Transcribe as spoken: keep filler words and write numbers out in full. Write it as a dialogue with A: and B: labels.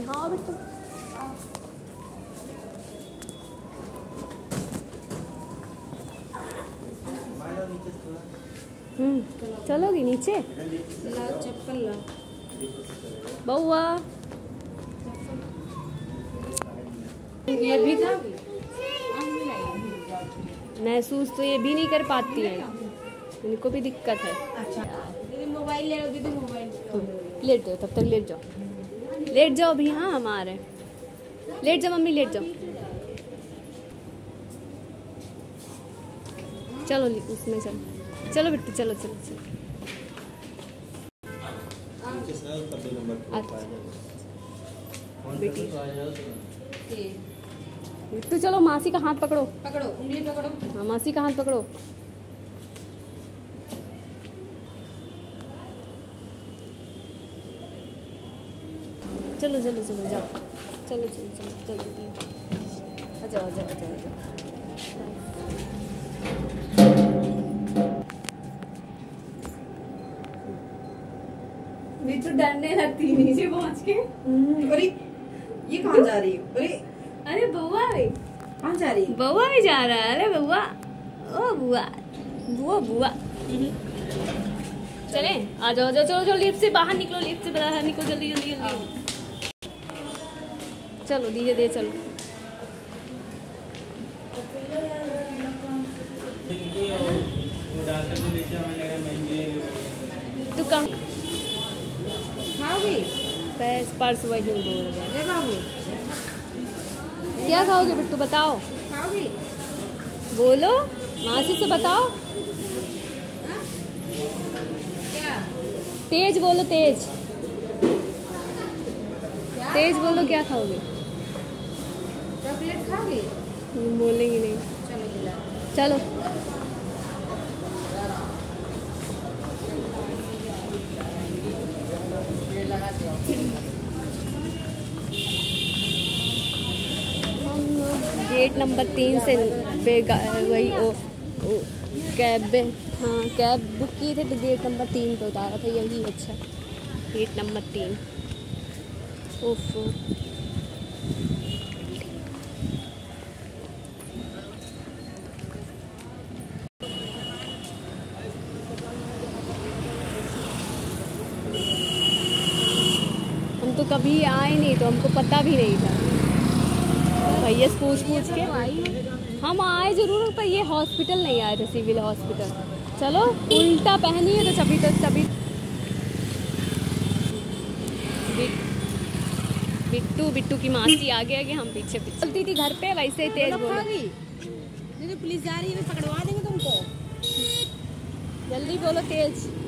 A: हाँ बिट्टू हम्म चलोगी नीचे?
B: ला चप्पल ला
A: बउआ
B: ये भी था
A: महसूस तो ये भी नहीं कर पाती है, इनको भी दिक्कत है।
B: अच्छा दीदी मोबाइल ले लो, दीदी मोबाइल
A: लेट जाओ, तब तक लेट जाओ, लेट जाओ भी। हाँ हम आ रहे हैं, लेट जाओ मम्मी, लेट जाओ। चलो उसमें चलो, चलो बिट्टू चलो चलो चलो। बिट्टू चलो, मासी का हाथ पकड़ो,
B: पकड़ो उंगली पकड़ो।
A: हाँ मासी का हाथ पकड़ो। चलो चलो चलो जाओ, चलो चलो चलो चलो आ जाओ आ जाओ आ जाओ। बिट्टू डरने लगती नीचे पहुंच के।
B: अरे ये कहाँ जा रही है? अरे
A: अरे बउआ भी
B: कहाँ जा रही है?
A: बउआ भी जा रहा है। अरे बउआ, ओ बुआ बुआ बुआ चले आ जाओ जाओ, चलो चलो लिफ्ट से बाहर निकलो, लिफ्ट से बाहर निकलो, जल्दी जल्दी जल्दी। चलो धीरे धीरे चलो। तू कहाँ
B: खाओगी?
A: पैस पर्स वही बोल रहे।
B: क्या खाओगी?
A: क्या खाओगे बिट्टू बताओ,
B: खाओगी?
A: बोलो मासी से बताओ,
B: क्या
A: तेज बोलो, तेज तेज बोलो, क्या खाओगे?
B: चॉकलेट खाओगी?
A: बोलेंगे नहीं।
B: चलो खिला।
A: चलो हम गेट नंबर तीन से वही ओ, ओ कैब, हाँ कैब बुक की थे तो गेट नंबर तीन पे उतारा था यही। अच्छा गेट नंबर तीन। ओफो हम तो कभी आए नहीं तो हमको पता भी नहीं था। भैया से पूछ पूछ के हम आए जरूर, पर ये हॉस्पिटल नहीं आए थे, सिविल हॉस्पिटल। चलो उल्टा पहनी है तो सभी तो सभी बिट्टू बिट्टू की मासी आगे आगे, हम पीछे पीछे चलती थी घर पे, वैसे ही तेज बोलो।
B: दीदी पुलिस जा रही है, पकड़वा देंगे तुमको।
A: जल्दी बोलो तेज।